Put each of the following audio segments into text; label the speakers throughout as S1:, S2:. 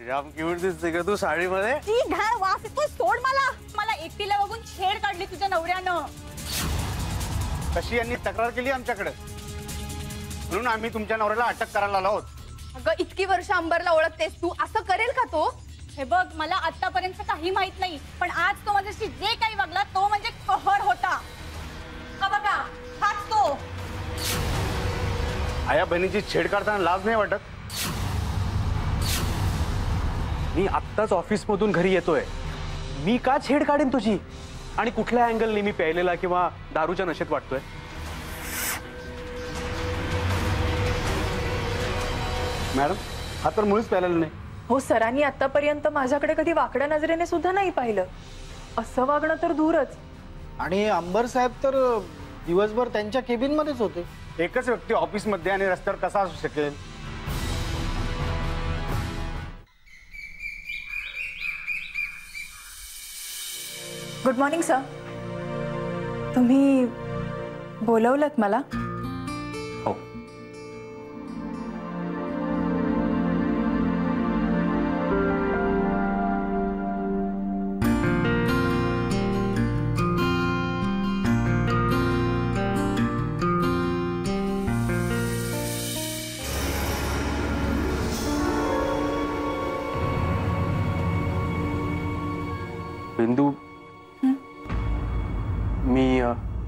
S1: जाम cute दिसते का तू साडीमध्ये?
S2: ती घाण वास येतो, सोड मला. मला एकटीला बघून छेड काढली तुझ्या नवऱ्यानं.
S1: कशी यांनी तक्रार केली आमच्याकडे, म्हणून आम्ही तुमच्या नवऱ्याला अटक करायला आलो आहोत.
S2: अगं इतकी वर्ष अंबरला ओळखतेस तू, असं करेल का तो? हे बघ, मला आतापर्यंत काही माहित नाही, पण आज तो माझ्याशी जे काही वागला तो म्हणजे कहर होता. का बघा, हाच तो.
S1: आया बहिणीची छेड काढताना लाज नाही वाटत? मी आत्ताच ऑफिस मधून घरी येतोय, मी का छेड काढेन तुझी? आणि कुठल्या अँगलने मी प्यायलेला किंवा दारूच्या नशेत वाटतोय? मॅडम, हा तर मुळीच प्यायलेला नाही.
S3: हो, सरांनी आतापर्यंत माझ्याकडे कधी वाकड्या नजरेने सुद्धा नाही पाहिलं. असं वागणं तर दूरच.
S4: आणि अंबर साहेब तर दिवसभर त्यांच्या केबिन मध्येच होते.
S1: एकच व्यक्ती ऑफिस मध्ये आणि रस्त्यावर कसा असू शकेल?
S3: Good morning sir. तुम्ही बोलवलत मला?
S1: हो. बिंदू, मी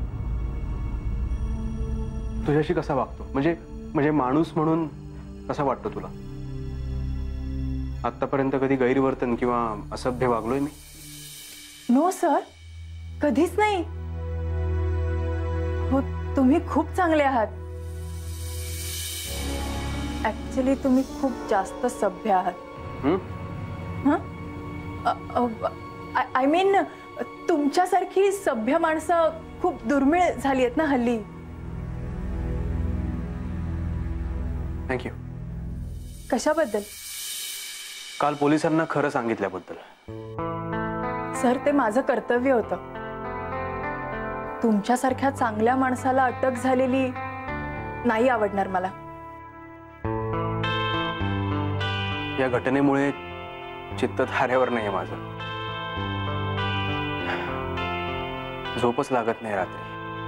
S1: तुझ्याशी कसा वागतो, म्हणजे माणूस म्हणून कसा वाटतो तुला? आतापर्यंत कधी गैरवर्तन किंवा असभ्य वागलोय मी?
S3: नो सर, कधीच नाही. हो, तुम्ही खूप चांगले आहात. ऍक्च्युली तुम्ही खूप जास्त सभ्य आहात. आय मीन, तुमच्यासारखी सभ्य माणसं खूप दुर्मिळ झाली आहेत ना हल्ली.
S1: थँक्यू.
S3: कशाबद्दल?
S1: काल पोलिसांना खरं सांगितल्याबद्दल.
S3: सर, ते माझं कर्तव्य होतं. तुमच्यासारख्या चांगल्या माणसाला अटक झालेली नाही आवडणार मला.
S1: या घटनेमुळे चित्त थाऱ्यावर नाही माझं. झोपच लागत नाही रात्री.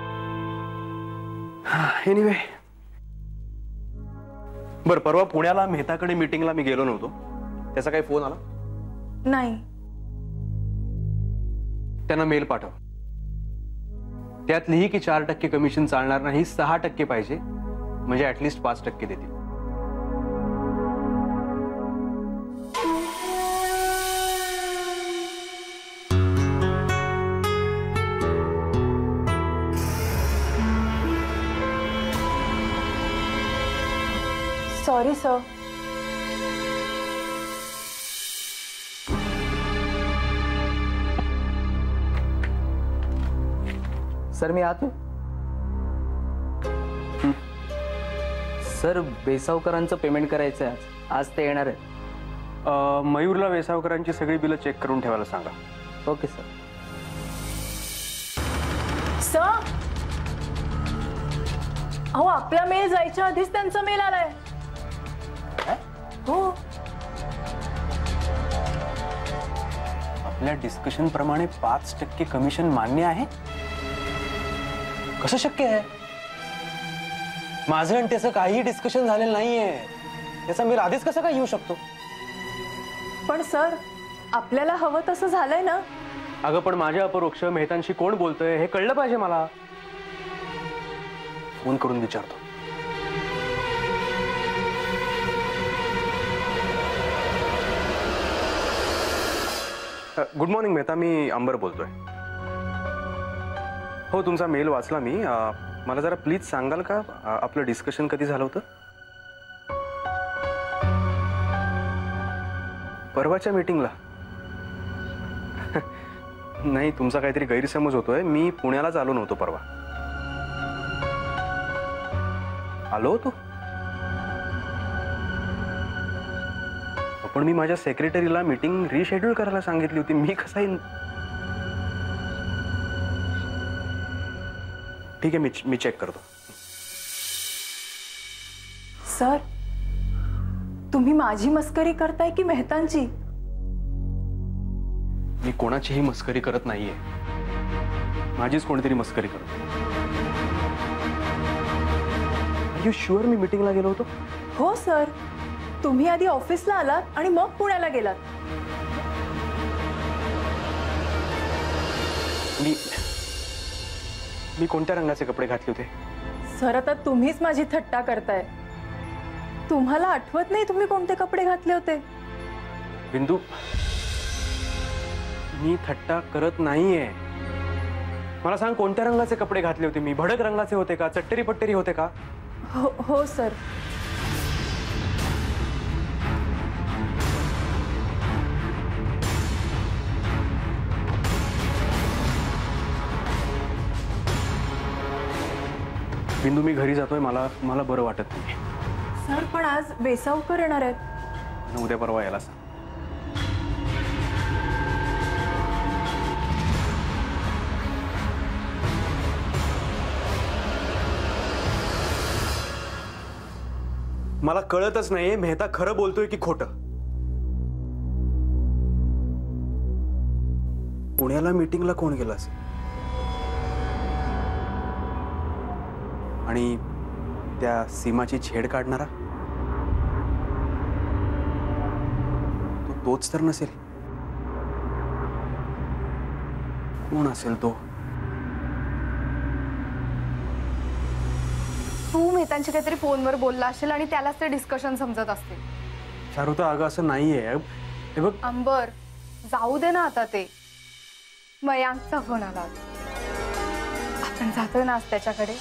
S1: एनिवे, बरं, परवा पुण्याला मेहताकडे मीटिंगला मी गेलो नव्हतो, त्याचा काही फोन आला?
S3: नाही.
S1: त्यांना मेल पाठव. त्यात लिही की 4% कमिशन चालणार नाही, 6% पाहिजे, म्हणजे ऍटलिस्ट 5% देतील.
S3: Sorry sir.
S5: सर, मी आत. सर, वेसावकरांचं पेमेंट करायचं आहे आज ते येणार आहे.
S1: मयूरला वेसावकरांची सगळी बिलं चेक करून ठेवायला सांगा.
S5: Okay sir.
S3: सर, अहो, आपला मेल जायच्या आधीच त्यांचा मेल आलाय. हो.
S1: आपल्या डिस्कशन प्रमाणे 5% कमिशन मान्य आहे? कसं शक्य आहे? माझं आणि त्याचं काही डिस्कशन झालेलं नाहीये. त्याचा मेल आधीच कसं काय येऊ शकतो?
S3: पण सर, आपल्याला हवं तसं झालंय ना.
S1: अगं, पण माझ्या अपरोक्ष मेहतांशी कोण बोलतोय हे कळलं पाहिजे मला. फोन करून विचारतो. गुड मॉर्निंग मेहता, मी अंबर बोलतोय. हो, तुमचा मेल वाचला मी. मला जरा प्लीज सांगाल का आपलं डिस्कशन कधी झालं होतं? परवाच्या मीटिंगला? नाही, तुमचा काहीतरी गैरसमज होतोय. मी पुण्यालाच आलो नव्हतो परवा. आलो होतो, पण मी माझ्या सेक्रेटरीला मीटिंग रिशेड्यूल करायला सांगितली होती. मी कसा येईन? ठीक आहे, मी चेक करतो.
S3: सर, तुम्ही माझी मस्करी करताय की मेहतांची?
S1: मी कोणाचीही मस्करी करत नाहीये, माझीच कोणीतरी मस्करी करत. यू शुअर मी मीटिंगला गेलो होतो?
S3: हो सर, तुम्ही आधी ऑफिसला आलात आणि मग पुण्याला गेलात.
S1: मी कोणत्या रंगाचे कपडे घातले होते?
S3: सर, आता तुम्हीच माझी थट्टा करताय. तुम्हाला आठवत नाही तुम्ही कोणते कपडे घातले होते?
S1: बिंदू, मी थट्टा करत नाहीये. मला सांग, कोणत्या रंगाचे कपडे घातले होते मी? भडक रंगाचे होते का? चट्टेरी पट्टेरी होते का?
S3: हो सर.
S1: बिंदू, मी घरी जातोय. मला बरं वाटत नाही.
S3: सर, पण आज वेसावकर येणार आहेत.
S1: आणि उद्या परवा यायला सांग. मला कळतच नाहीये मेहता खरं बोलतोय की खोटं. पुण्याला मीटिंगला कोण गेला असेल? आणि त्या सीमाची छेड काढणारा तोच तर नसेल. कोण असेल तो?
S2: तू मेहतांशी काहीतरी फोनवर बोलला असेल आणि त्यालाच ते डिस्कशन समजत असते.
S1: चारुता, अगं असं नाहीये. हे बघ
S2: अंबर, जाऊ दे ना आता ते. मयांकचा फोन आला. आपण जातोय ना आज त्याच्याकडे.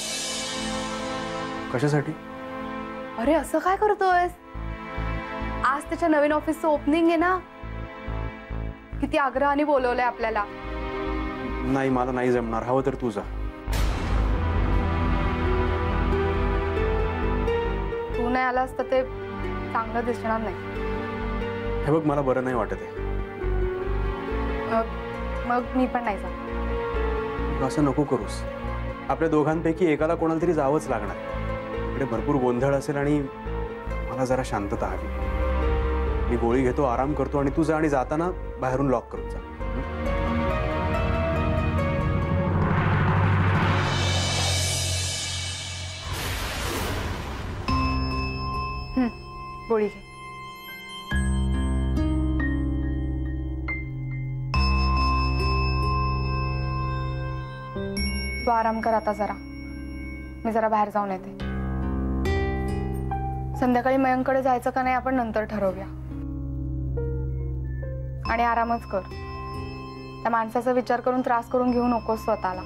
S1: कशासाठी?
S2: अरे असं काय करतोयस? आज त्याच्या नवीन ऑफिसचं ओपनिंग आहे ना. किती आग्रहाने बोलवलंय आपल्याला.
S1: नाही, मला नाही जमणार. हवं तर तू जा.
S2: तू नाही आलास तर ते चांगलं दिसणार नाही.
S1: हे बघ, मला बरं नाही वाटत आहे.
S2: मग मी पण नाही जात.
S1: असं नको करूस. आपल्या दोघांपैकी एकाला कोणाला तरी जावंच लागणार. इकडे भरपूर गोंधळ असेल आणि मला जरा शांतता हवी. मी गोळी घेतो, आराम करतो आणि तू जा. आणि जाताना बाहेरून लॉक करून जा.
S2: गोळी घे. तू आराम कर आता जरा. मी जरा बाहेर जाऊन येते. संध्याकाळी मयंककडे जायचं का नाही आपण नंतर ठरवूया. आणि आरामच कर. त्या माणसाचा विचार करून त्रास करून घेऊ नकोस स्वतःला.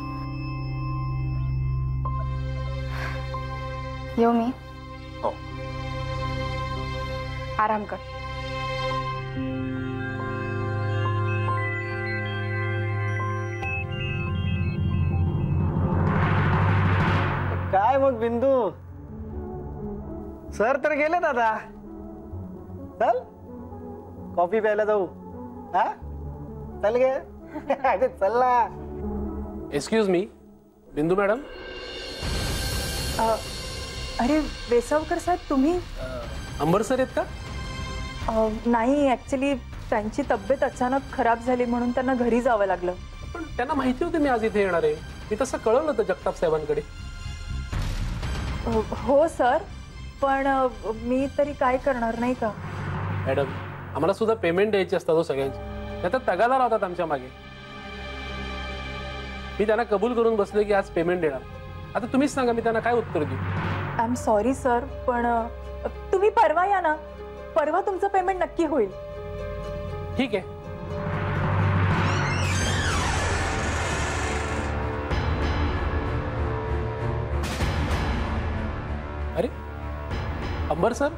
S2: येऊ मी?
S1: हो.
S2: आराम कर.
S4: काय मग बिंदू? सर तर गेले दादा. चल कॉफी प्यायला जाऊ. हा चल गे. अरे चल ना.
S6: एक्सक्यूज मी, बिंदू मॅडम.
S3: अरे वेसावकर साहेब, तुम्ही?
S6: अंबर सर आहेत का?
S3: नाही, ऍक्च्युली त्यांची तब्येत अचानक खराब झाली म्हणून त्यांना घरी जावं लागलं.
S6: पण त्यांना माहिती होतं मी आज इथे येणार आहे. मी तसं कळवलं होतं जगताप साहेबांकडे.
S3: हो सर, पण मी तरी काय करणार नाही का?
S6: मॅडम, आम्हाला सुद्धा पेमेंट द्यायची असतात हो सगळ्यांची. नाही तर तगादा लावतात आमच्या मागे. मी त्यांना कबूल करून बसले की आज पेमेंट देणार. आता तुम्हीच सांगा मी त्यांना काय उत्तर देऊ?
S3: आय एम सॉरी सर, पण तुम्ही परवा या ना. परवा तुमचं पेमेंट नक्की होईल.
S6: ठीक आहे. अरे अंबर सर,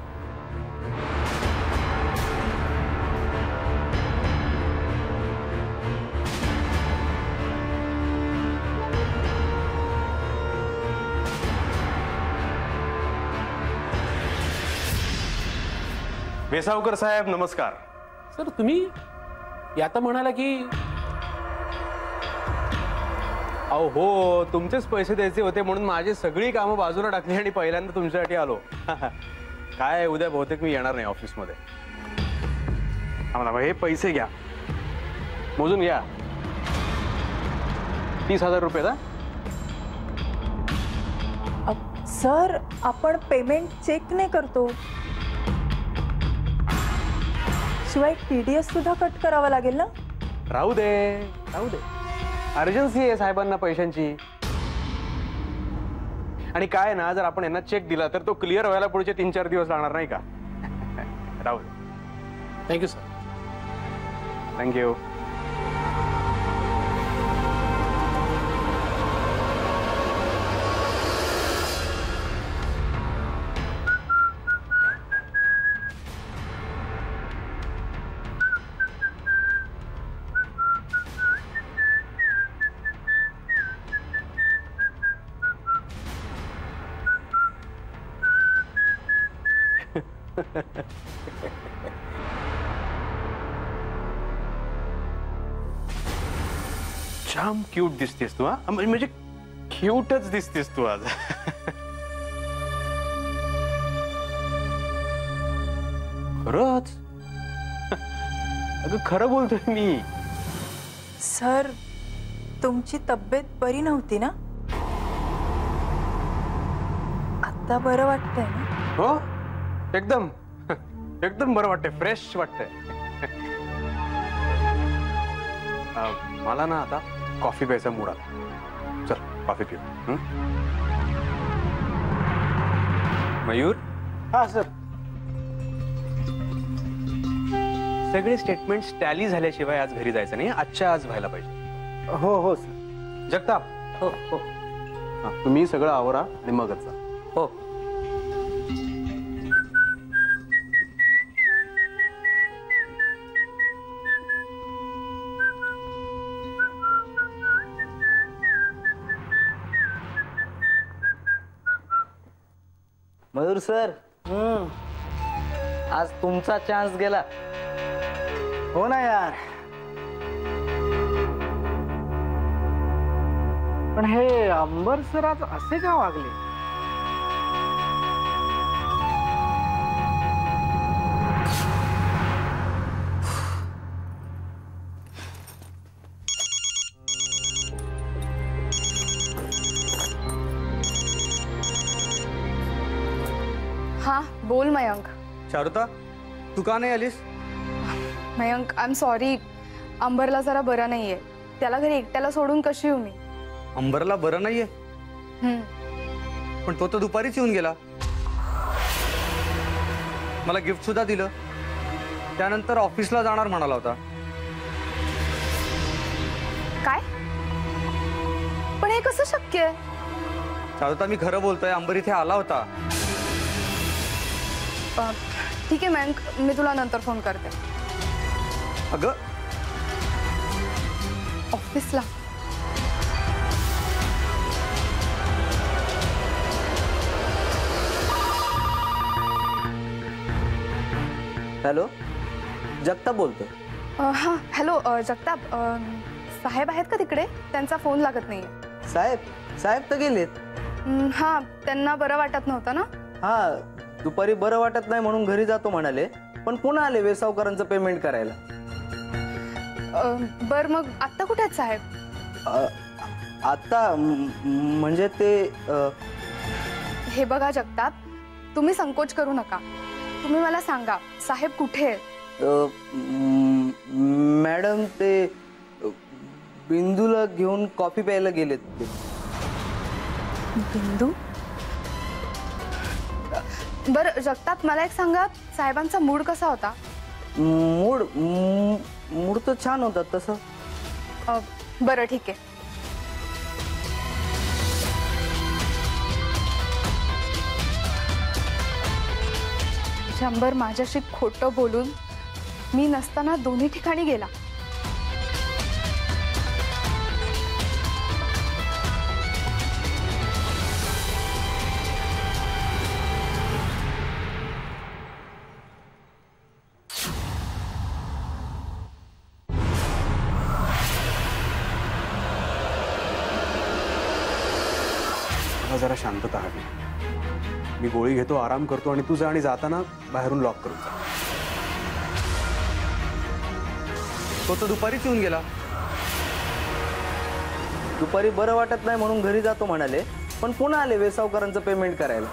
S1: वेसावकर साहेब नमस्कार.
S6: सर तुम्ही आता म्हणाला की
S1: अहो हो, तुमचेच पैसे द्यायचे होते म्हणून माझी सगळी कामं बाजूला टाकली आणि पहिल्यांदा तुमच्यासाठी आलो. काय आहे, उद्या बहुतेक मी येणार नाही ऑफिसमध्ये. आम्हाला हे पैसे घ्या, मोजून घ्या. 30,000 रुपये ना.
S3: सर आपण पेमेंट चेक नाही करतो, शिवाय TDS सुद्धा कट करावा लागेल ना.
S1: राहू दे राहू दे, अर्जन्सी आहे साहेबांना पैशांची. आणि काय ना, जर आपण यांना चेक दिला तर तो क्लिअर व्हायला पुढचे 3-4 दिवस लागणार नाही का. राहू दे.
S6: Thank you sir.
S1: थँक्यू. जाम क्यूट दिसतेस तू. हा म्हणजे क्यूटच दिसतेस तू आज. खरंच. अगं खरं बोलतोय मी.
S3: सर तुमची तब्येत बरी नव्हती ना, आता बरं वाटतंय ना.
S1: हो एकदम एकदम बरं वाटतंय, फ्रेश वाटतंय. मला ना आता कॉफी प्यायचा मूड आला. चल कॉफी पिऊ. मयूर.
S4: हा सर.
S1: सगळे स्टेटमेंट्स टॅली झाल्याशिवाय आज घरी जायचं नाही, आजच्या आज व्हायला पाहिजे.
S4: हो हो सर.
S1: जगताप.
S5: हो हो
S1: तुम्ही सगळं आवरा आणि मगच जा.
S5: हो. मयूर सर, आज तुमचा चान्स गेला.
S4: हो ना यार. पण हे अंबर सर आज असे का वागले.
S2: हा बोल मयंक.
S7: चारुता, तू का नाही आलीस?
S2: मयंक आय एम सॉरी, अंबरला जरा बरं नाहीये. त्याला घरी एकट्याला सोडून कशी येऊ मी.
S7: अंबरला बरं नाहीये, पण तो तर दुपारीच येऊन गेला. मला गिफ्ट सुद्धा दिलं, त्यानंतर ऑफिसला जाणार म्हणाला होता.
S2: काय? पण हे कसं शक्य आहे?
S7: चारुता मी खरं बोलतोय, अंबर इथे आला होता.
S2: ठीक आहे मयंक, मी तुला नंतर फोन करते.
S7: अगं
S2: ऑफिसला.
S5: हॅलो, जगताप बोलतोय.
S2: हां हॅलो जगताप, साहेब आहेत का तिकडे? त्यांचा फोन लागत नाहीये.
S5: साहेब तर गेलेत.
S2: हां त्यांना बरं वाटत नव्हतं ना.
S5: हा, दुपारी बरं वाटत नाही म्हणून घरी जातो म्हणाले, पण पुन्हा आले वेसावकरांचं पेमेंट करायला.
S2: बर मग आत्ता कुठे आहेत साहेब?
S5: आता म्हणजे ते
S2: हे बघा जगताप, तुम्ही संकोच करू नका. तुम्ही मला सांगा साहेब कुठे आहेत?
S5: मॅडम ते बिंदूला घेऊन कॉफी प्यायला गेलेत.
S2: बिंदू? बर जगताप मला एक सांगा, साहेबांचा मूड कसा होता?
S5: मूड तर छान होता तसं.
S2: बरं ठीक आहे. शंभर माझ्याशी खोटं बोलून मी नसताना दोन्ही ठिकाणी गेला.
S1: मला जरा शांतता हवी. मी गोळी घेतो, आराम करतो आणि तू जा आणि जाताना बाहेरून लॉक करून जा.
S7: तो तर दुपारीच येऊन गेला.
S5: दुपारी बरं वाटत नाही म्हणून घरी जातो म्हणाले, पण पुन्हा आले वेसावकरांचं पेमेंट करायला.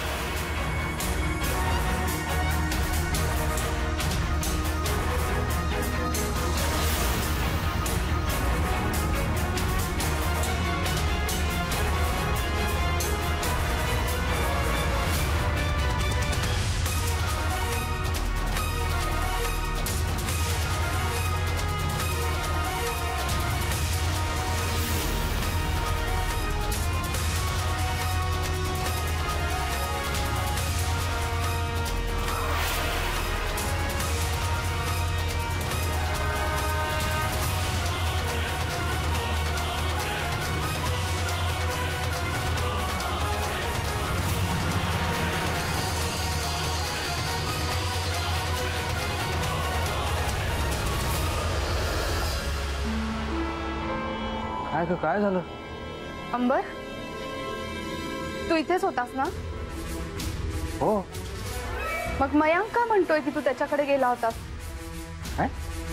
S7: काय झालं?
S2: अंबर, तू इथेच होतास ना?
S7: हो.
S2: मग मयांक का म्हणतोय की तू त्याच्याकडे गेला होतास?
S7: काय?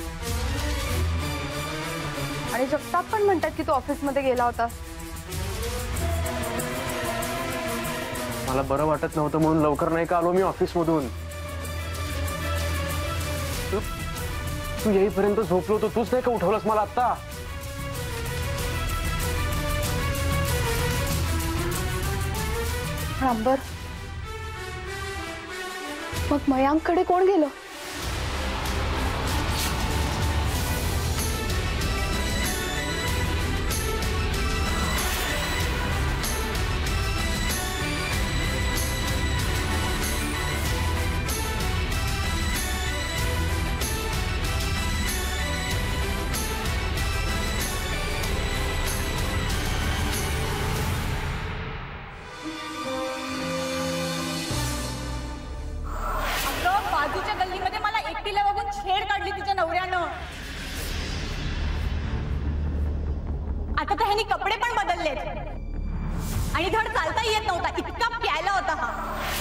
S2: आणि जगताप पण म्हणतात की तू ऑफिसमध्ये गेला होतास.
S6: मला बरं वाटत नव्हतं म्हणून लवकर नाही का आलो मी ऑफिसमधून. तू येईपर्यंत झोपलो होतो, तूच नाही का उठवलंस मला आता?
S2: अंबर, मग मयांककडे कोण गेलं? बाजूच्या गल्लीमध्ये मला एकटीला बघून छेड काढली तिच्या नवऱ्यानं. आता तर ह्यानी कपडे पण बदललेत आणि धड चालता येत नव्हता, इतका प्यायला होता हा.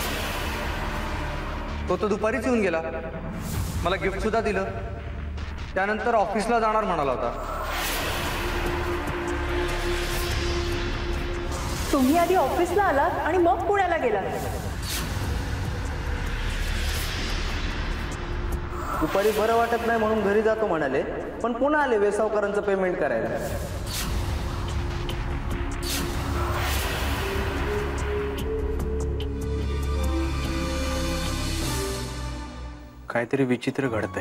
S7: तो तर दुपारीच येऊन गेला. मला गिफ्ट सुद्धा दिलं. त्यानंतर ऑफिसला जाणार म्हणाला होता.
S3: तुम्ही आधी ऑफिसला आलात आणि मग पुण्याला गेलात.
S5: दुपारी बरं वाटत नाही म्हणून घरी जातो म्हणाले, पण पुन्हा आले वेसावकरांचं पेमेंट करायला.
S1: काहीतरी विचित्र घडतंय.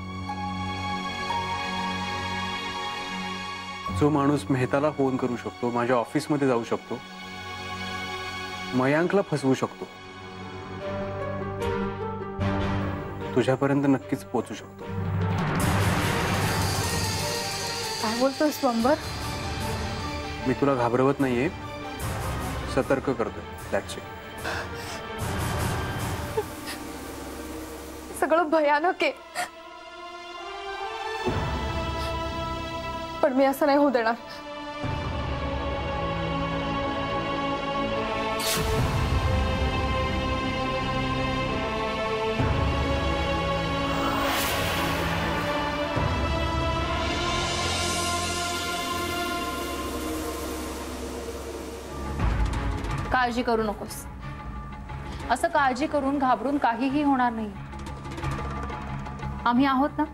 S1: जो माणूस मेहताला फोन करू शकतो, माझ्या ऑफिसमध्ये जाऊ शकतो, मयांकला फसवू शकतो, तुझ्यापर्यंत नक्कीच पोहोचू शकतो.
S2: काय बोलतोस तू अंबर?
S1: मी तुला घाबरवत नाहीये, सतर्क करतोय. That's it.
S2: सगळं भयानक आहे, पण मी असं नाही होऊ देणार.
S8: काळजी करू नकोस. असं काळजी करून घाबरून काहीही होणार नाही. आम्ही आहोत ना.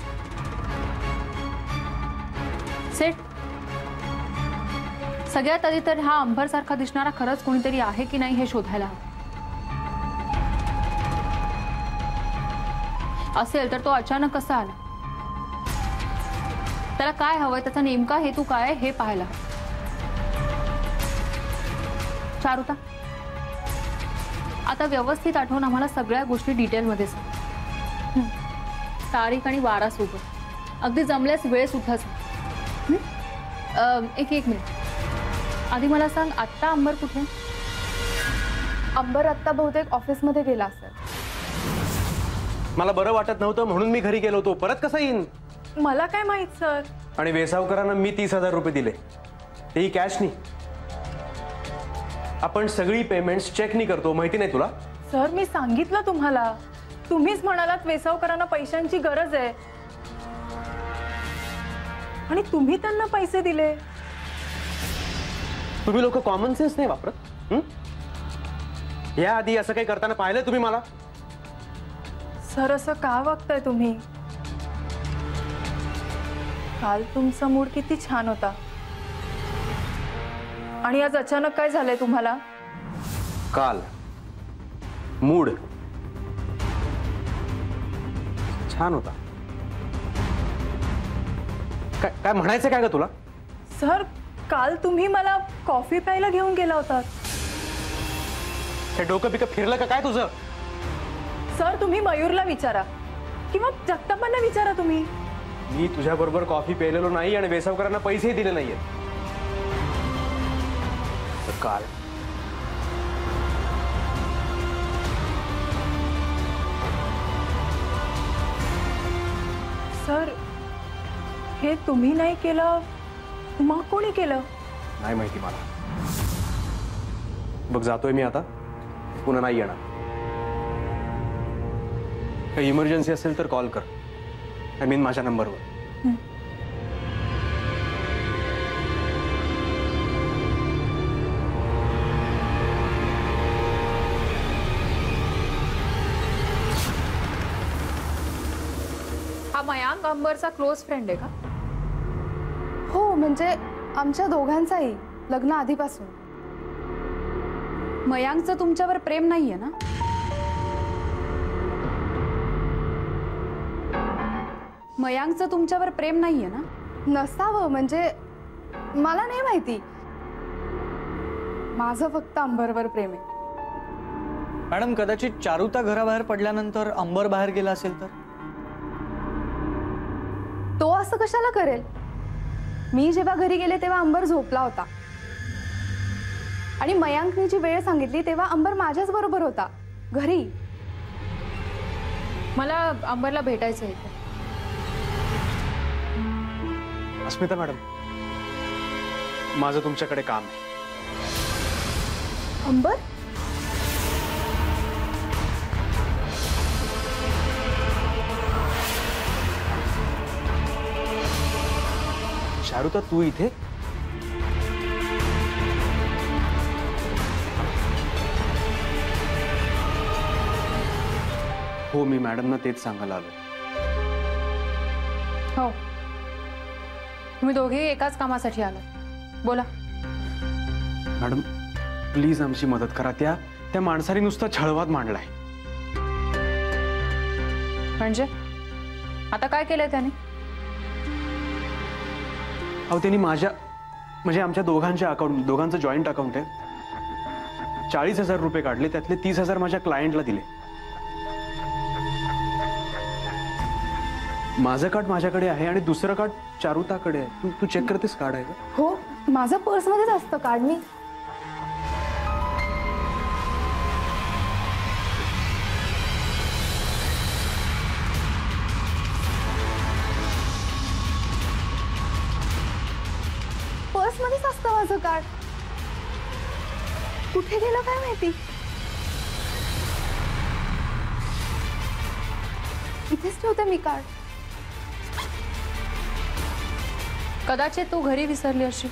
S8: सेट, सगळ्यात आधी तर हा अंबर सारखा दिसणारा खरंच कोणीतरी आहे की नाही हे शोधायला हवं. असेल तर तो अचानक कसा आला, त्याला काय हवंय, त्याचा नेमका हेतू काय आहे हे पाहायला हवं. चारुता, आता व्यवस्थित आठवून आम्हाला सगळ्या गोष्टी डिटेलमध्ये सांग. तारीख आणि वारा सोबत, अगदी जमल्यास वेळ सुद्धा सांग. एक मिनिट, आधी मला सांग, आत्ता अंबर कुठे?
S2: अंबर आत्ता बहुतेक ऑफिसमध्ये गेला असेल.
S1: मला बरं वाटत नव्हतं म्हणून मी घरी गेलो होतो. परत कसा येईन?
S3: मला काय माहित सर.
S1: आणि वेसावकरांना मी 30,000 रुपये दिले, तेही कॅश नाही. आपण सगळी पेमेंट्स चेकनी करतो, माहिती नाही तुला?
S3: सर मी सांगितलं तुम्हाला, तुम्हीच म्हणालात वेसावकरांना पैशांची गरज आहे आणि तुम्ही त्यांना पैसे दिले.
S1: तुम्ही लोक कॉमन सेन्स नाही वापरत? या आधी असं काही करताना पाहिलं तुम्ही मला?
S3: सर असं का वागताय तुम्ही? काल तुमचा मूड किती छान होता आणि आज अचानक काय झालंय तुम्हाला?
S1: काल मूड छान होता? काय काय म्हणायचं काय ग तुला?
S3: सर काल तुम्ही मला कॉफी प्यायला घेऊन गेला होतात.
S1: हे डोकं पिकं फिरलं का काय तुझं?
S3: सर तुम्ही मयूरला विचारा किंवा जगतापांना विचारा. तुम्ही
S1: मी तुझ्या बरोबर कॉफी प्यायलेलो नाही आणि वेसावकरांना पैसेही दिले नाहीये. काल
S3: सर हे तुम्ही नाही केलं मग कोणी केलं?
S1: नाही माहिती मला. बघ जातोय मी आता, पुन्हा नाही येणार. काही इमर्जन्सी असेल तर कॉल कर, आय मीन माझ्या नंबरवर.
S8: हा मयांक अंबरचा क्लोज फ्रेंड आहे का?
S2: हो म्हणजे आमच्या दोघांचाही लग्न आधीपासून.
S8: मयांकचं तुमच्यावर प्रेम नाहीये ना? मयांकचं तुमच्यावर प्रेम नाहीये ना?
S2: नसावं म्हणजे मला नाही माहिती. माझं फक्त अंबरवर प्रेम आहे.
S9: मॅडम कदाचित चारुता घराबाहेर पडल्यानंतर अंबर बाहेर गेला असेल तर?
S2: तो असं कशाला करेल? मी जेव्हा घरी गेले तेव्हा अंबर झोपला होता आणि मयांकने जी वेळ सांगितली तेव्हा अंबर माझ्याच बरोबर होता घरी.
S8: मला अंबरला भेटायचं आहे.
S1: अस्मिता मॅडम, माझं तुमच्याकडे काम आहे.
S2: अंबर
S1: चारुता तू इथे? हो मी मॅडमना तेच सांगायला आलो.
S8: हो तुम्ही दोघेही एकाच कामासाठी आलात. बोला.
S1: मॅडम प्लीज आमची मदत करा. त्या माणसाने नुसता छळवाद मांडलाय.
S8: म्हणजे आता काय केलंय त्याने?
S1: अहो त्यांनी माझ्या म्हणजे आमच्या दोघांच्या अकाउंट, दोघांचं जॉईंट अकाउंट आहे, 40,000 रुपये काढले, त्यातले 30,000 माझ्या क्लायंटला दिले. माझं कार्ड माझ्याकडे आहे आणि दुसरं कार्ड चारुताकडे आहे. तू चेक करतेस कार्ड आहे का?
S2: हो माझं पर्समध्येच असतं कार्ड. मी पर्समध्येच असतं माझं कार्ड. कुठे गेलं काय माहिती? इथेच ठेवते मी कार्ड.
S8: कदाचित तू घरी विसरली अशी.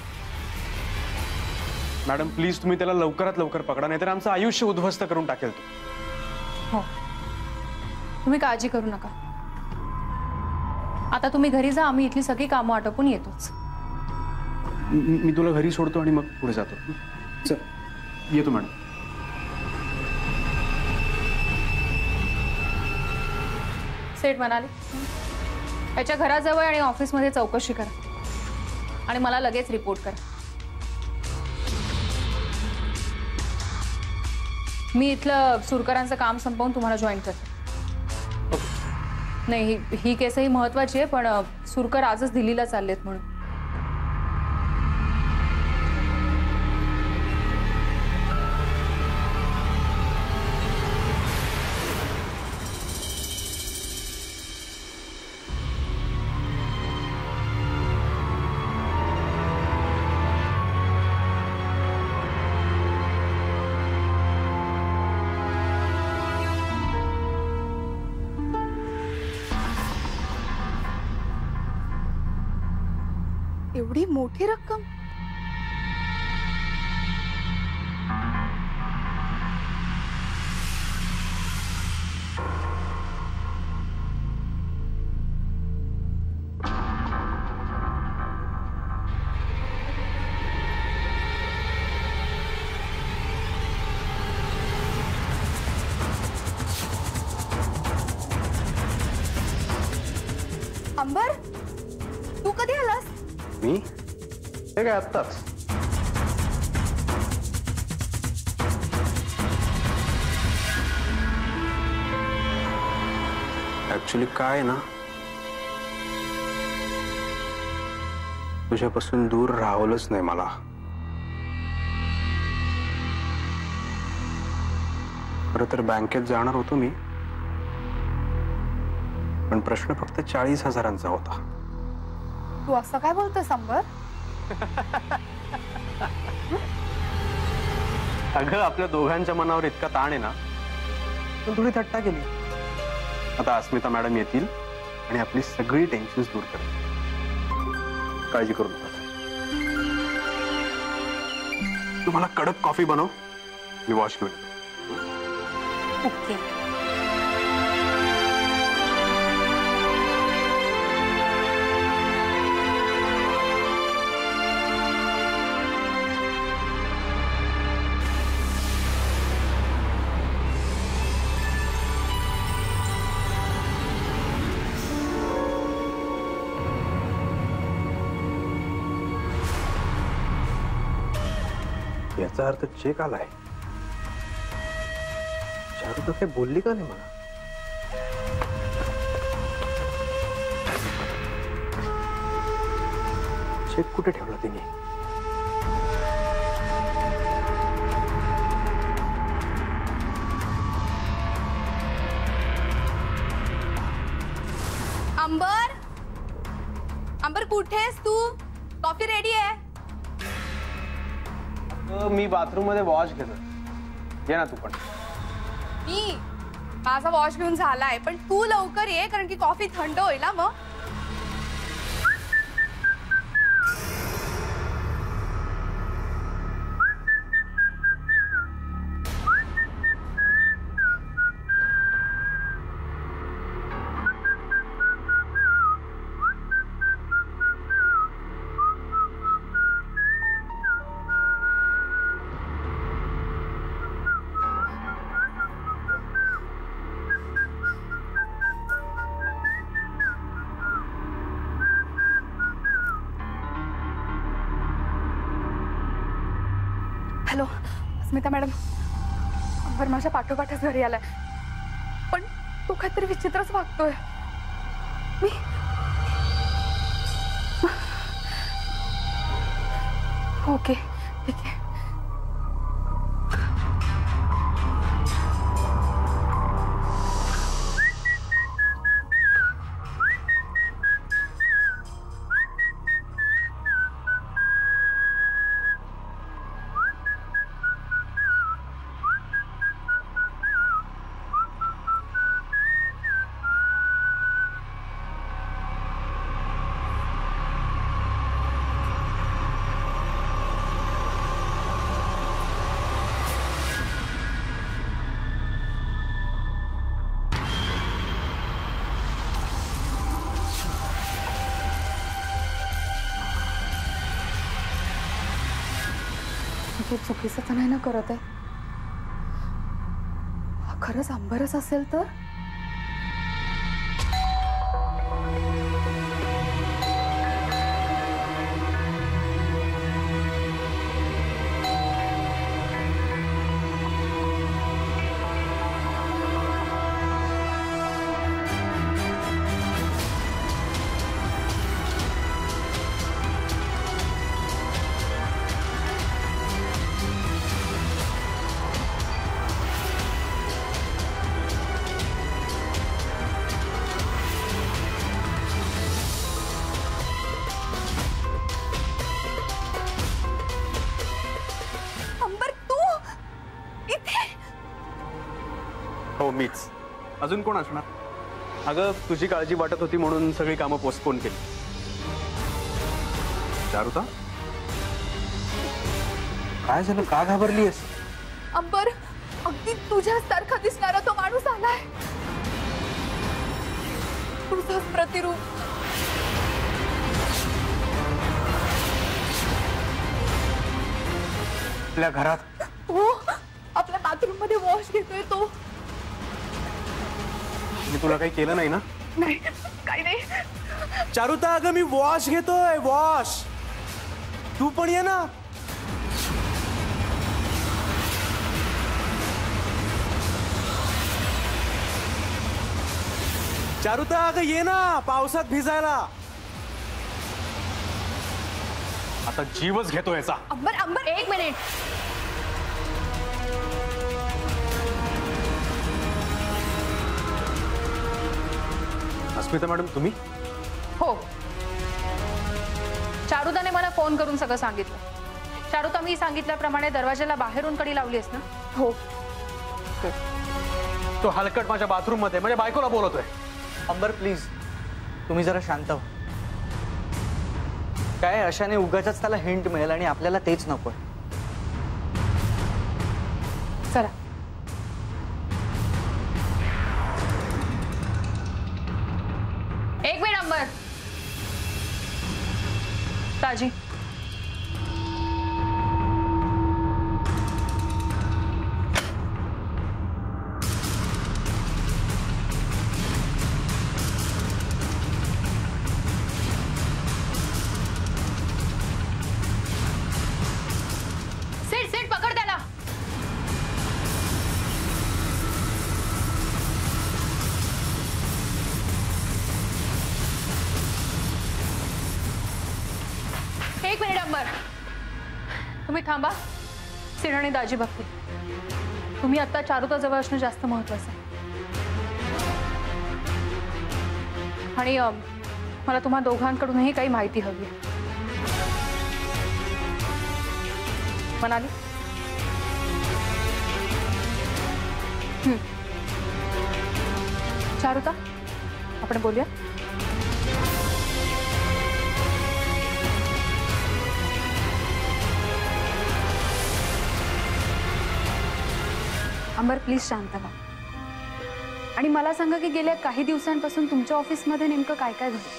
S1: मॅडम प्लीज तुम्ही त्याला लवकरात लवकर पकडा, नाहीतर आमचं आयुष्य उद्ध्वस्त करून टाकेल तो.
S8: हो तुम्ही काळजी करू नका. आता तुम्ही घरी जा, आम्ही इथली सगळी कामं आटोपून येतोच.
S1: मी तुला घरी सोडतो आणि मग पुढे जातो. चल येतो मॅडम.
S8: सेठ म्हणाले त्याच्या घराजवळ आणि ऑफिसमध्ये चौकशी करा आणि मला लगेच रिपोर्ट करा. मी इथलं सुरकरांचं काम संपवून तुम्हाला जॉईन करते. नाही ही केसही महत्वाची आहे, पण सुरकर आजच दिल्लीला चाललेत म्हणून.
S2: एवढी मोठी रक्कम? अंबर, तू कधी आलास?
S1: मी हे काय आत्ताच. ऍक्च्युली काय ना, तुझ्यापासून दूर राहवलंच नाही मला. खरं तर बँकेत जाणार होतो मी, पण प्रश्न फक्त 40,000 होता.
S2: तू असं काय बोलतोस अंबर?
S1: अगं, आपल्या दोघांच्या मनावर इतका ताण आहे ना, पण थोडी थट्टा केली. आता अस्मिता मॅडम येतील आणि आपली सगळी टेन्शन दूर करतील. काळजी करू नका. तू मला कडक कॉफी बनव, मी वॉश घेऊन येतो.
S2: ओके.
S1: याचा अर्थ चेक आलाय. चारू तर काही बोलली का नाही मला? चेक कुठे ठेवला तिने?
S2: अंबर, अंबर कुठेस तू? कॉफी रेडी आहे.
S1: मी बाथरूम मध्ये वॉश घेतो. ये ना तू पण.
S2: मी माझा वॉश घेऊन झालाय, पण तू लवकर ये, कारण की कॉफी थंड होईल ना मग. हॅलो स्मिता मॅडम, अंबर माझ्या पाठोपाठच घरी आलाय, पण तो काहीतरी विचित्रच वागतोय. मी ओके ठीक आहे. तो चुकीचं तर नाही ना करत आहे? हा खरंच अंबरच असेल तर?
S1: हो मीच. अजून कोण असणार? अगं तुझी काळजी वाटत होती म्हणून सगळी कामं पोस्टपोन केली. चारुता, काय झालं? का घाबरलीयस?
S3: अंबर, अगदी तुझ्यासारखा दिसणारा तो माणूस आलाय. तुझाच प्रतिरूप.
S1: आपल्या घरात
S3: हो, आपल्या बाथरूम मध्ये वॉश घेतोय तो.
S1: मी तुला काही केलं नाही ना?
S3: नाही, काही नाही.
S1: चारुता, अगं मी वॉश घेतोय, वॉश. तू पण ये ना. चारुता, अगं ये ना पावसात भिजायला. आता जीवच घेतो याचा.
S3: अंबर, अंबर,
S8: एक मिनिट.
S1: अस्मिता मॅडम, तुम्ही?
S8: हो, चारुताने मला फोन करून सगळं सांगितलं. चारुता, मी सांगितल्याप्रमाणे दरवाजाला बाहेरून कडी लावलीस ना?
S3: हो.
S1: तो हलकट माझ्या बाथरूम मध्ये माझ्या बायकोला बोलतोय.
S9: अंबर प्लीज, तुम्ही जरा शांत व्हा. काय अशाने उगाच त्याला हिंट मिळेल आणि आपल्याला तेच नकोय.
S8: चला. एक मिनिट अंबर. ताजी, सिट सिट, पकड त्याला. एक मिनिट अंबर, तुम्ही थांबा. सिड आणि दाजी बघते. तुम्ही आता चारुता जवळ असणं जास्त महत्वाचं आहे. आणि मला तुम्हा दोघांकडूनही काही माहिती हवी आहे. मनाली? चारुता, आपण बोलूया.
S10: अंबर, प्लीज शांत व्हा आणि मला सांगा की गेल्या काही दिवसांपासून तुमच्या ऑफिसमध्ये नेमकं काय काय झालं.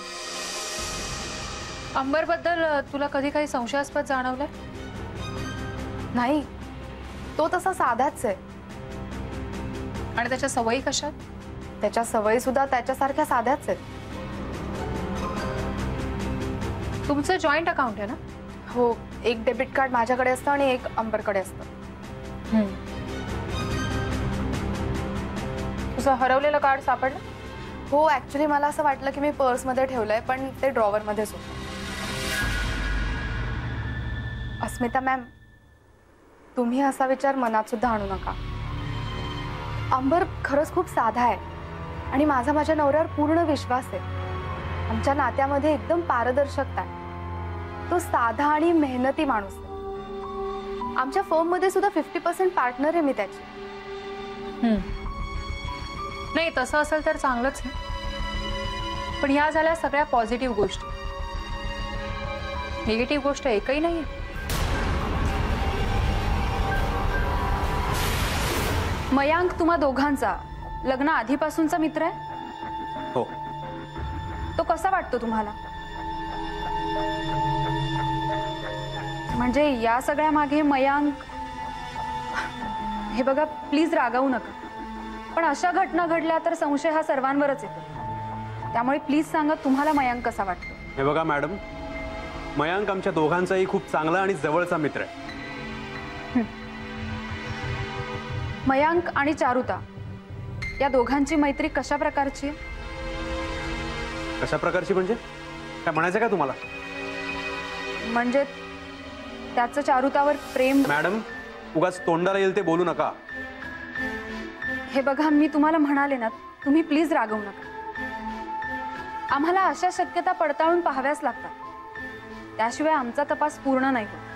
S8: अंबर बद्दल तुला कधी काही संशयास्पद जाणवलंय?
S3: नाही, तो तसा साधाच आहे.
S8: आणि त्याच्या सवयी कशा?
S3: त्याच्या सवयी सुद्धा त्याच्यासारख्या साध्याच आहेत.
S8: तुमचं जॉईंट अकाउंट आहे ना?
S3: हो, एक डेबिट कार्ड माझ्याकडे असतं आणि एक अंबरकडे असतं.
S8: तुझं हरवलेलं कार्ड सापडलं?
S3: हो, ऍक्च्युली मला असं वाटलं की मी पर्समध्ये ठेवलंय, पण ते ड्रॉवरमध्येच होतं. अस्मिता मॅम, तुम्ही असा विचार मनात सुद्धा आणू नका. अंबर खरंच खूप साधा आहे आणि माझ्या नवऱ्यावर पूर्ण विश्वास आहे. आमच्या नात्यामध्ये एकदम पारदर्शकता आहे. तो साधा आणि मेहनती माणूस आहे. आमच्या फर्ममध्ये सुद्धा 50% पार्टनर आहे मी त्याची.
S8: नाही, तसं असेल तर चांगलंच आहे. पण ह्या झाल्या सगळ्या पॉझिटिव्ह गोष्टी. निगेटिव्ह गोष्ट एकही नाही.
S10: मयांक तुम्हा दोघांचा लग्न आधीपासूनचा मित्र आहे?
S1: हो.
S10: तो कसा वाटतो तुम्हाला? म्हणजे या सगळ्या मागे मयांक, हे बघा प्लीज रागावू नका, पण अशा घटना घडल्या तर संशय हा सर्वांवरच येतो. त्यामुळे प्लीज सांगा तुम्हाला मयांक कसा वाटतो?
S1: हे बघा मॅडम, मयांक आमच्या दोघांचाही खूप चांगला आणि जवळचा मित्र आहे.
S10: मयांक आणि चारुता या दोघांची मैत्री कशा प्रकारची आहे?
S1: कशा प्रकारची म्हणजे? काय म्हणायचं का तुम्हाला?
S10: म्हणजे त्याचं चारुतावर प्रेम.
S1: मॅडम, उगाच तोंडाला येईल ते बोलू नका.
S10: हे बघा, मी तुम्हाला म्हणाले ना, तुम्ही प्लीज रागवू नका. आम्हाला अशा शक्यता पडताळून पाहाव्याच लागतात, त्याशिवाय आमचा तपास पूर्ण नाही होत.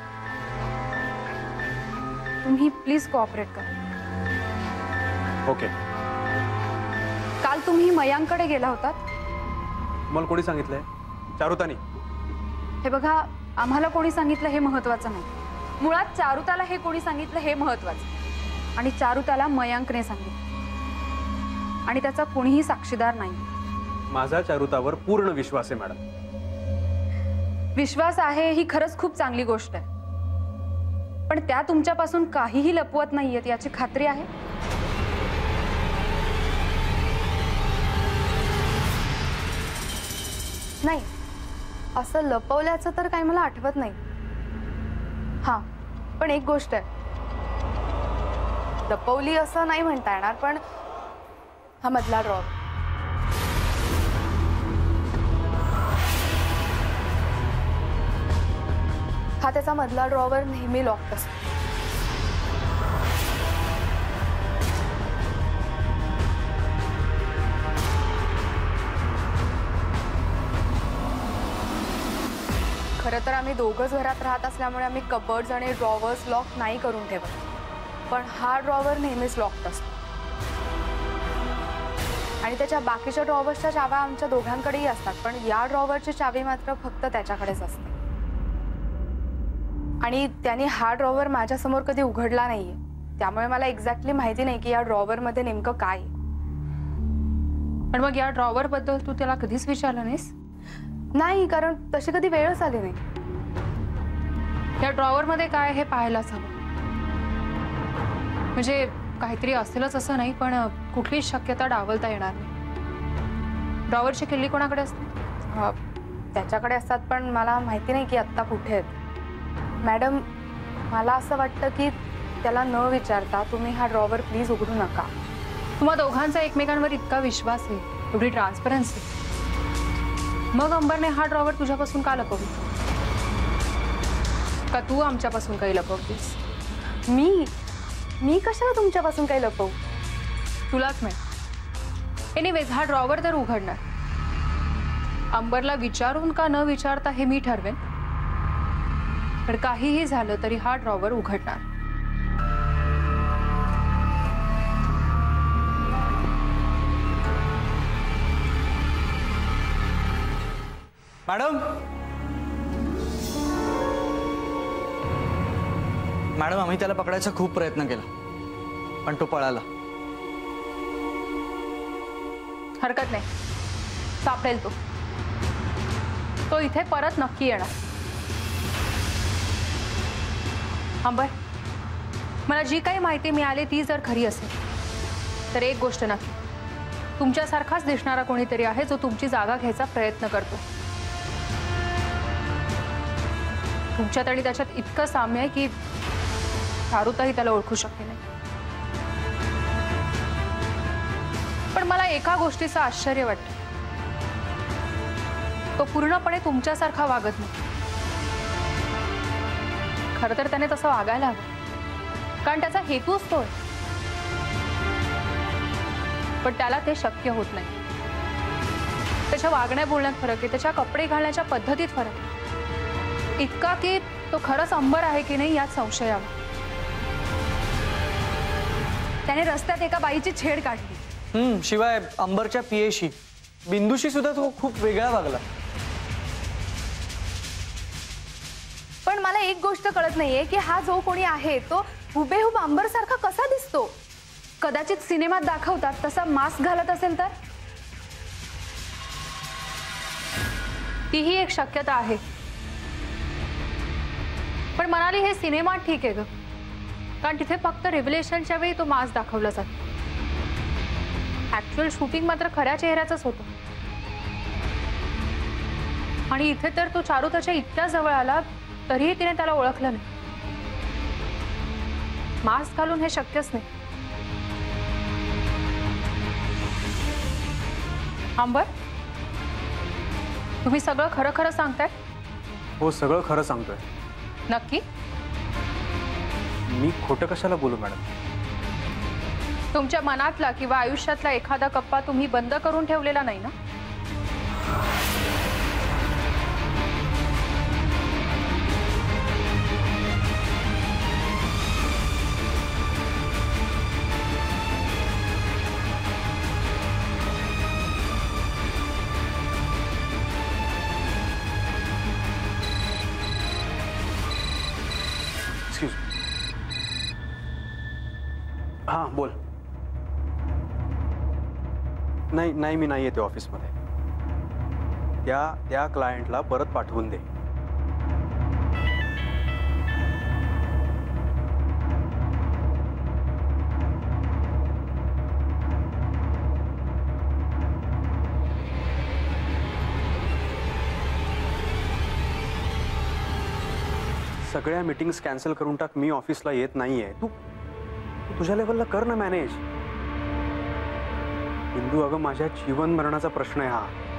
S10: तुम्ही प्लीज कोऑपरेट करा.
S1: ओके.
S10: काल तुम्ही मयांकडे गेला होतात?
S1: मला कोणी सांगितलंय? चारुतानी.
S10: हे बघा, आम्हाला कोणी सांगितलं हे महत्वाचं नाही, मुळात चारुताला हे कोणी सांगितलं हे महत्वाचं, आणि चारुताला मयांकने सांगितलं, आणि त्याचा कोणीही साक्षीदार नाही.
S1: माझा चारुतावर पूर्ण विश्वास आहे मॅडम.
S10: विश्वास आहे ही खरंच खूप चांगली गोष्ट आहे, पण त्या तुमच्यापासून काहीही लपवत नाहीयेत याची खात्री आहे?
S3: नाही, असं लपवल्याचं तर काही मला आठवत नाही. हा, पण एक गोष्ट आहे, लपवली असं नाही म्हणता येणार, पण हा मधला ड्रॉवर, हा त्याचा मधला ड्रॉवर नेहमी लॉक्ड असतो. खरं तर आम्ही दोघंच घरात राहत असल्यामुळे आम्ही कबर्ड्स आणि ड्रॉवर्स लॉक नाही करून ठेवत, पण हा ड्रॉवर नेहमीच लॉक्ड असतो, आणि त्याच्या बाकीच्या ड्रॉवर्सच्या चाव्या आमच्या दोघांकडेही असतात, पण या ड्रॉवरची चावी मात्र फक्त त्याच्याकडेच असते. आणि त्याने हा ड्रॉवर माझ्यासमोर कधी उघडला नाहीये, त्यामुळे मला एक्झॅक्टली माहिती नाही की या ड्रॉवरमध्ये नेमकं काय आहे.
S10: पण मग या ड्रॉवर बद्दल तू त्याला कधीच विचारलं नाहीस?
S3: नाही, कारण तशी कधी वेळच आली नाही.
S10: या ड्रॉवर मध्ये काय हे पाहायलाच हवं. म्हणजे काहीतरी असेलच असं नाही, पण कुठलीच शक्यता डावलता येणार नाही. ड्रॉवरची किल्ली कोणाकडे असते?
S3: त्याच्याकडे असतात, पण मला माहिती नाही की आत्ता कुठे आहेत. मॅडम, मला असं वाटतं की त्याला न विचारता तुम्ही हा ड्रॉवर प्लीज उघडू नका.
S10: तुम्हा दोघांचा एकमेकांवर इतका विश्वास आहे, एवढी ट्रान्सपरन्सी, मग अंबरने हा ड्रॉवर तुझ्यापासून का लपवला? का तू आमच्यापासून काही लपवतीस?
S3: मी कशाला तुमच्यापासून काही लपवू?
S10: तुलाच माहित. एनिवेज, हा ड्रॉवर तर उघडणार. अंबरला विचारून का न विचारता हे मी ठरवेन, पण काहीही झालं तरी हा ड्रॉवर उघडणार.
S9: मॅडम, मॅडम, आम्ही त्याला पकडायचा खूप प्रयत्न केला, पण तो पळाला.
S10: हरकत नाही, सापडेल तो. तो इथे परत नक्की येणार. अंबर, मला जी काही माहिती मिळाली ती जर खरी असेल तर एक गोष्ट नक्की, तुमच्यासारखाच दिसणारा कोणीतरी आहे जो तुमची जागा घ्यायचा प्रयत्न करतो. तुमच्यात आणि त्याच्यात इतकं साम्य आहे की चारुताही त्याला ओळखू शकते नाही. पण मला एका गोष्टीचं आश्चर्य वाटतं, तो पूर्णपणे तुमच्यासारखा वागत नाही. खरं तर त्याने तसं वागायला हवं, कारण त्याचा हेतूच तो आहे, पण त्याला ते शक्य होत नाही. त्याच्या वागण्या बोलण्यात फरक आहे, त्याच्या कपडे घालण्याच्या पद्धतीत फरक आहे, इतका की तो खरंच अंबर आहे की नाही यात संशय आला. त्याने रस्त्यात एका बाईची छेड काढली.
S9: शिवाय अंबरच्या पीएशी बिंदूशी सुद्धा तो खूप वेगळा वागला.
S3: पण मला एक गोष्ट कळत नाहीये की हा जो कोणी आहे तो हुबेहूब अंबर सारखा कसा दिसतो?
S10: कदाचित सिनेमात दाखवतात तसा मास्क घालत असेल तर? तीही एक शक्यता आहे. पण म्हणाली हे सिनेमात ठीक आहे ग, कारण तिथे फक्त रिव्हिलेशनच्या वेळी तो मास्क दाखवला जातो. ऍक्च्युअल शूटिंग मात्र खऱ्या चेहऱ्याचंच होतं. आणि इथे तर तो चारुताच्या इतक्या जवळ आला तरीही तिने त्याला ओळखलं नाही. मास्क घालून हे शक्यच नाही. अंबर, तुम्ही सगळं खरं खरं सांगताय?
S1: हो, सगळं खरं सांगतोय.
S10: नक्की?
S1: मी खोटं कशाला बोलू मॅडम?
S10: तुमच्या मनातला किंवा आयुष्यातला एखादा कप्पा तुम्ही बंद करून ठेवलेला नाही ना?
S1: हां बोल. नाही नाही, मी नाही येते ऑफिसमध्ये. त्या क्लायंटला परत पाठवून दे. सगळ्या मीटिंग्स कॅन्सल करून टाक. मी ऑफिसला येत नाहीये. तू तुझ्या लेवलला कर ना मॅनेज. बिंदू, अगं माझ्या जीवन मरणाचा प्रश्न आहे हा.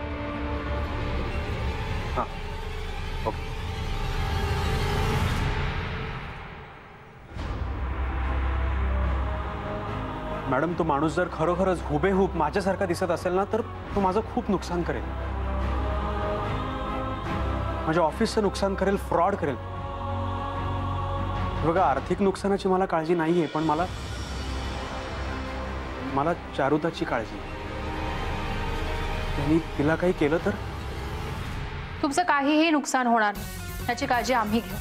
S1: हा ओके. मॅडम, तो माणूस जर खरोखरच हुबेहूब माझ्यासारखा दिसत असेल ना, तर तो माझं खूप नुकसान करेल. माझ्या ऑफिसचं नुकसान करेल, फ्रॉड करेल. बघा, आर्थिक नुकसानाची मला काळजी नाहीये, पण मला चारुताची काळजी. त्यांनी तिला काही केलं तर?
S8: तुमचं काहीही नुकसान होणार नाही याची काळजी आम्ही घेऊ.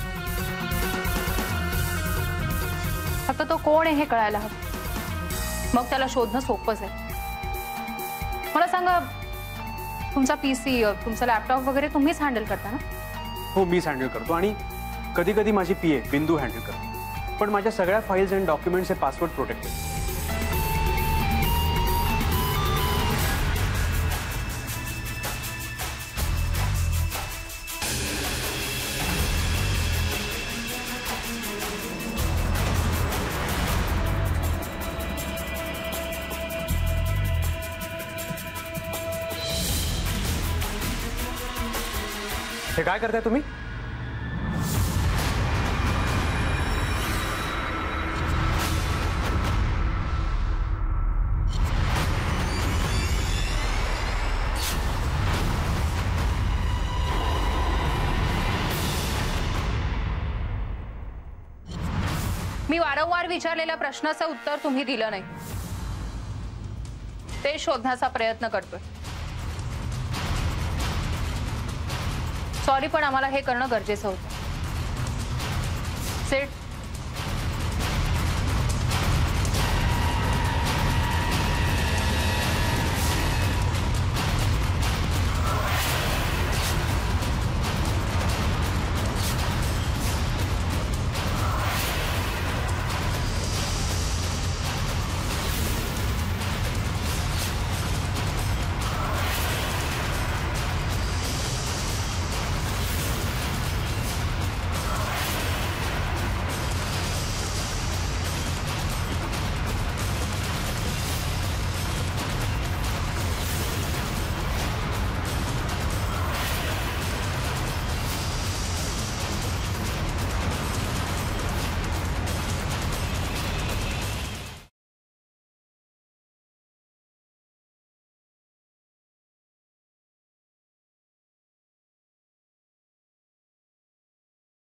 S8: फक्त तो कोण आहे हे कळायला हवं. मग त्याला शोधणं सोपंच आहे. मला सांगा, तुमचा पीसी, तुमचा लॅपटॉप वगैरे तुम्हीच हँडल करता ना?
S1: हो, मीच हँडल करतो. आणि कधी कधी माझी पीए बिंदू हँडल करते. पण माझ्या सगळ्या फाईल्स अँड डॉक्युमेंट्स हे पासवर्ड प्रोटेक्टेड. हे काय करताय तुम्ही?
S8: मी वारंवार विचारलेल्या प्रश्नाचं उत्तर तुम्ही दिलं नाही. ते शोधण्याचा प्रयत्न करतोय. सॉरी, पण आम्हाला हे करणं गरजेचं होतं. सेठ,